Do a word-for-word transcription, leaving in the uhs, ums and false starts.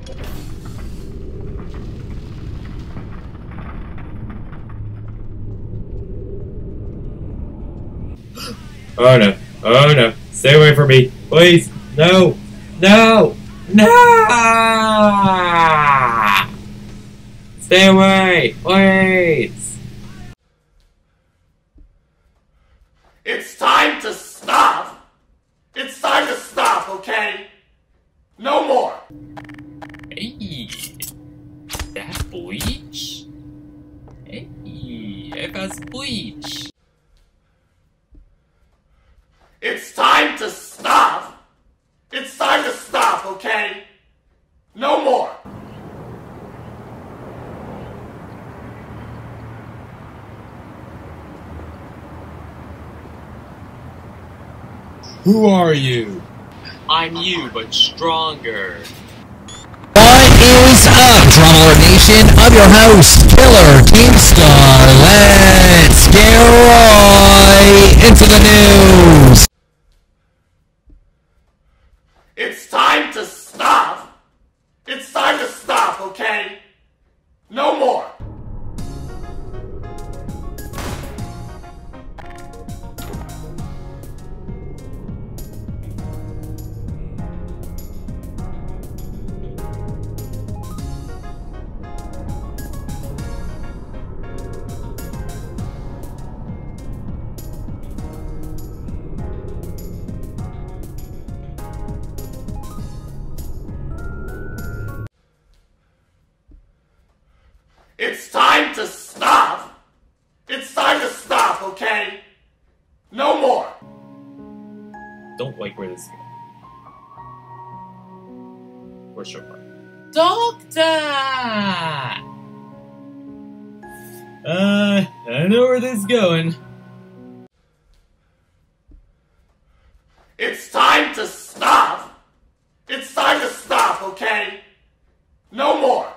Oh no. Oh no. Stay away from me. Please. No. No. No. Stay away. Please. It's time to stop. It's time to stop, okay? No more. Hey. That bleach? Hey. I got bleach. It's time to stop. It's time to stop, okay? No more. Who are you? I'm you, but stronger. What is up, Drama Lord Nation? I'm your host, Killer Keemstar. Let's get right into the news. It's time to stop. It's time to stop, okay? No more. It's time to stop. It's time to stop, okay? No more. Don't like where this is going. Where's your part? Doctor! Uh, I know where this is going. It's time to stop. It's time to stop, okay? No more.